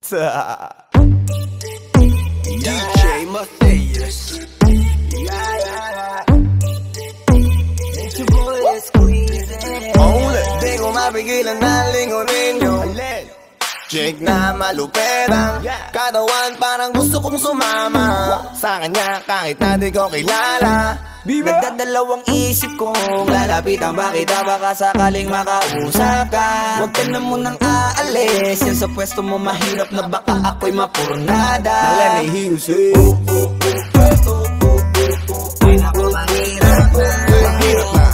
DJ Matthias. It's your boy Squeeze. Di ko mapigilan na lingunin yung chick na maluperang katawan, parang gusto kong sumama sa kanya kahit na di ko kilala. Nagdadalawang isip kong lalapitan ba kita, baka sakaling makausap ka. Huwag ka na munang aalis, yan sa pwesto mo mahirap na baka ako'y mapurnada. Let me hear you say ay naku, mahirap na. Mahirap na.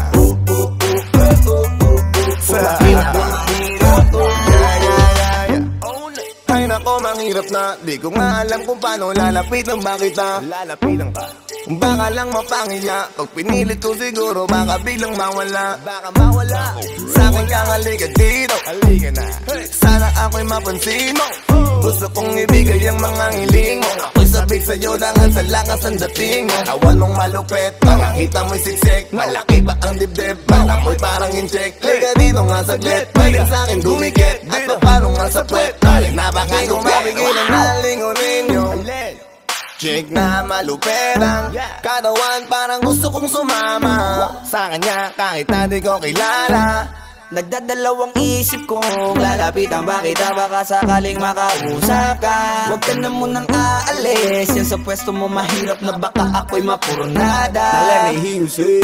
Ay nako, mahirap na. Di ko nga alam kung paano lalapitan ba kita. Lalapitan ka, baka lang mapangiya. Pag pinilit ko siguro baka biglang mawala. Baka mawala. Sa akin kang halika dito, halika na. Sana ako'y mapansin mo. Gusto kong ibigay ang mga hiling mo. Ako'y sabik sa'yo dahil sa lakas ang dating mo. Awan mong malupit, makakita mo'y siksik. Malaki ba ang dibdib? Baka mo'y parang incheck. Liga dito nga saglit, pwede sa'kin dumikit. At paano nga sa puwet, na baka di ko mapigilan na lingunin yung chick na maluperang katawan, parang gusto kong sumama sa kanya kahit na di ko kilala. Nagdadalawang isip kong lalapitan ba kita, baka sakaling makausap ka. Huwag ka na munang aalis, yan sa pwesto mo mahirap na baka ako'y mapurnada. Let me hear you say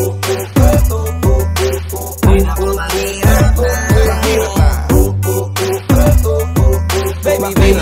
ay naku, mahirap na. Mahirap na. Baby, baby,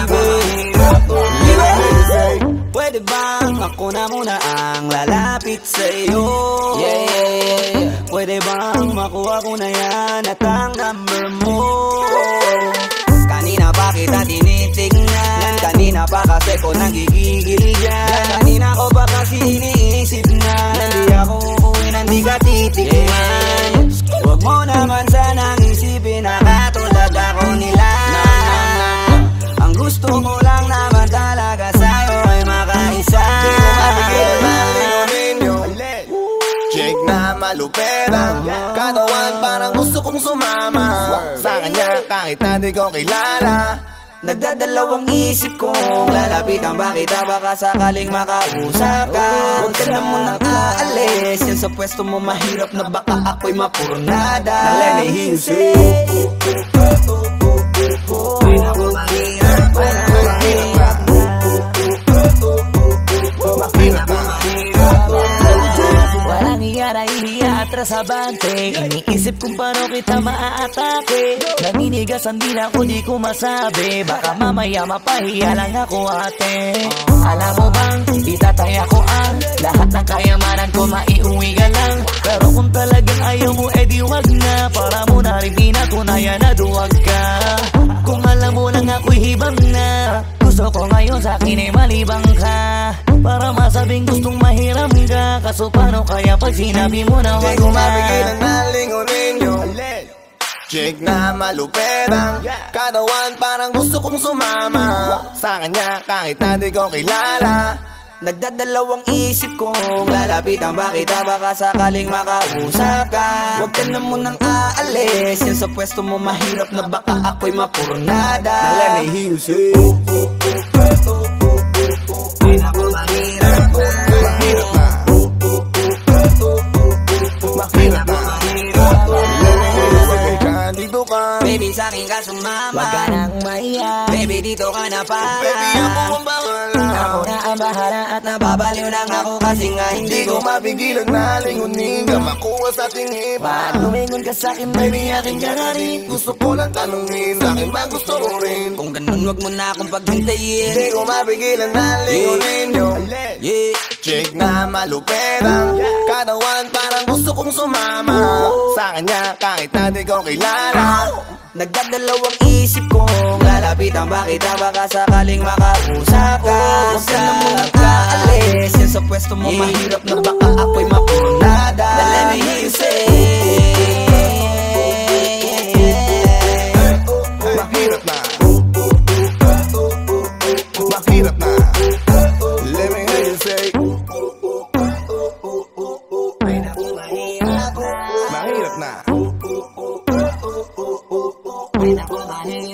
pwede bang ako na muna ang lalapit sa'yo? Yeah. Pwede bang makuha ko na yan at ang number mo? Kanina pa kita tinitignan, kanina pa kasi ko nagigigil dyan. Kanina ko pa kasi iniisip na hindi ako uuwi, hindi ka titignan. Huwag mo naman sanang isipin na katulad ako nila. Ang gusto ko lang naman talaga sa'yo ay makaisa. Di ko mapigilan na lingunin yung chick na maluperang katawan, parang gusto kong sumama sa kanya kahit na di ko kilala. Nagdadalawang isip kong lalapitan ba kita, baka sakaling makausap ka. Huwag ka na munang aalis, yan sa pwesto mo mahirap na baka ako'y mapurnada. Let me hear you say ay naku, mahirap na. Mahirap na. Mahirap na. Walang iya na ihiya atras abante. Iniisip kung paano kita maaatake. Naninigasan din ako, di ko masabi. Baka mamaya mapahiya lang ako, ate. Alam mo bang, itataya ko ang lahat ng kayamanan ko, maiuwi ka lang. Pero kung talagang ayaw mo, edi wag na. Para mo na rin pinatunayan na duwag ka. Kung alam mo lang ako'y hibang na, gusto ko ngayon sa akin ay malibang ka. Para masabing gustong mahiram ka. Kaso paano kaya pag sinabi mo na wag na? Di ko mapigilan na lingunin yung chick na maluperang katawan, parang gusto kong sumama sa kanya kahit na di ko kilala. Nagdadalawang isip kong lalapitan ba kita, baka sakaling makausap ka. Huwag ka na munang aalis, yan sa pwesto mo mahirap na baka ako'y mapurnada. Let me hear you say ay naku, mahirap na. Mahirap na. Mahirap na. Dito ka, baby, sa akin ka sumama. Wag ka nang maiyak, baby, dito ka na para. Baby, ako ang bahala. ako na ang bahala at Nababaliw lang ako kasi nga hindi ko mapigilan na lingunin ka, makuha sa tingin. Ba't lumingon ka sa'kin, Baby, aking ganarin. Gusto ko lang tanungin, sa'kin ba gusto mo rin? kung ganun wag mo na akong paghintayin. Di ko mapigilan na lingunin yung chick na maluperang katawan, parang gusto kong sumama sa kanya kahit na di ko kilala. Nagdadalawang isip kong lalapitan ba kita, baka sakaling makausap ka. Huwag ka na munang aalis, yan sa pwesto mo mahirap na baka ako'y mapurnada. Let me hear you say mahirap na. Mahirap na. Let me hear you say mahirap na.